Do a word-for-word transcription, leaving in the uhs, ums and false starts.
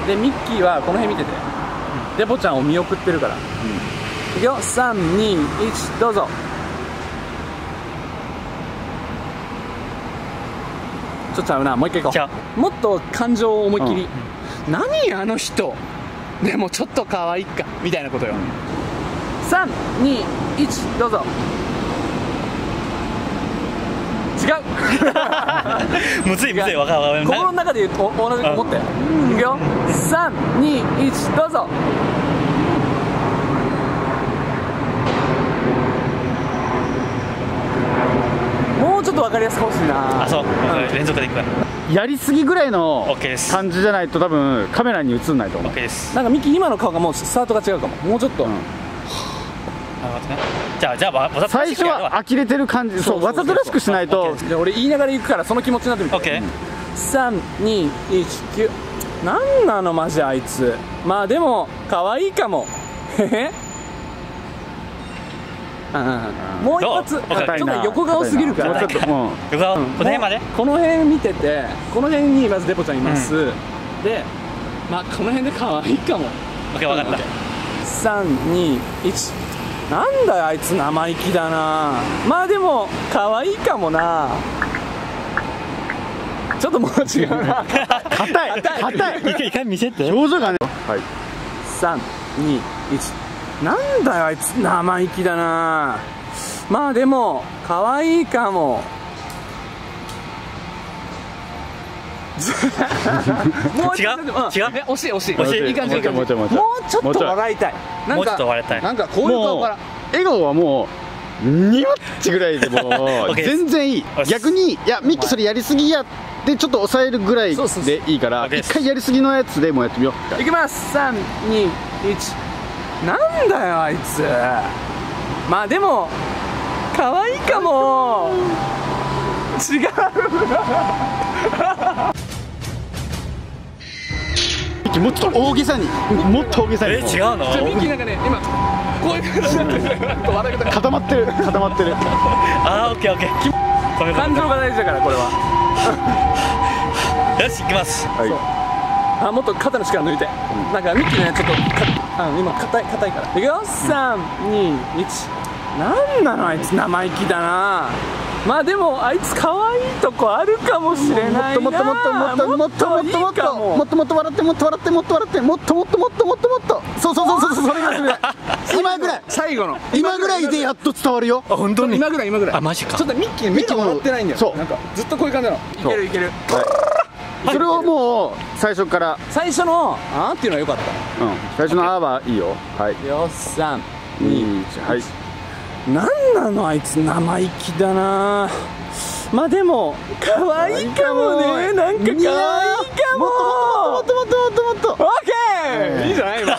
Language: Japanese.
でミッキーはこの辺見てて、デポちゃんを見送ってるから、いくよ、さんにいちどうぞ。ちょっとちゃうな、もう一回いこう。もっと感情を思いっきり、何あの人でもちょっと可愛いかみたいなことよ。さんにいちどうぞ。違うむずいむずい、わかるわかる。 心の中で言うと同じ思って、いくよ、さんにいちどうぞ。もうちょっと分かりやすく欲しいな。 あ、そう、連続でいくから。 やりすぎぐらいの感じじゃないと多分カメラに映んないと思う。 OK です。 なんかミキ今の顔がもうスタートが違うかも。もうちょっと、 じゃあじゃあわざと最初は呆れてる感じ、そうわざとらしくしないと。 じゃあ俺言いながら行くからその気持ちになってみて。 OK。 さんにいちきゅう。なんなのマジあいつ。まあでも可愛いかも。へへ。もう一発、ちょっと横顔すぎるから、 ちょっともう横顔この辺まで、 この辺見てて、この辺にまずデポちゃんいます、うん、で、まあこの辺で可愛いかも。 OK、 分かった。 さんにいち。なんだよあいつ生意気だな。まあでも可愛いかもな。ちょっともう違うな。 硬い硬い。 一回一回見せて、 表情がね。はい、 さんにいち。なんだよあいつ生意気だな。まあでも可愛いかも。もう違う違う、 惜しい惜しい惜しい、 いい感じいい感じ。もうちょっと笑いたい。 もうちょっと笑いたい。 なんかこういう顔から、 笑顔はもうにわっちぐらいでも全然いい。逆にいやミッキーそれやりすぎやってちょっと抑えるぐらいでいいから一回やりすぎのやつでもやってみよう。 いきます。さんにいち。なんだよあいつ。まあでも可愛いかも。違うもっと大げさに、もっと大げさに。 え、違うの？ ミッキーなんかね、今こういう感じになってる。 固まってる固まってる。 ああ、オッケーオッケー。 感情が大事だからこれは。 よし、行きます。 はい。 あ、もっと肩の力抜いて。なんかミッキーね、ちょっとあの今硬い硬いから。いくよ、さんにいち。なんなのあいつ生意気だな。まあでもあいつ可愛いとこあるかもしれないな。 もっともっともっともっともっともっともっともっと笑ってもっと笑ってもっと笑ってもっともっともっともっともっと。そうそうそうそう、それぐらいそれぐらい。今ぐらい最後の今ぐらいでやっと伝わるよ。 あ、本当に今ぐらい今ぐらい。 あ、マジか。 ちょっとミッキー目が笑ってないんだよ。 そう、 なんかずっとこういう感じなの。いけるいける。 それをもう最初から最初のあーっていうのは良かった。 うん最初のあーはいいよ。はい、 よさんにいち。 はい。 なんなのあいつ生意気だな。まあでも可愛いかもね。なんか可愛いかも。 もっともっともっともっともっともっと。 オッケー。いいじゃない今。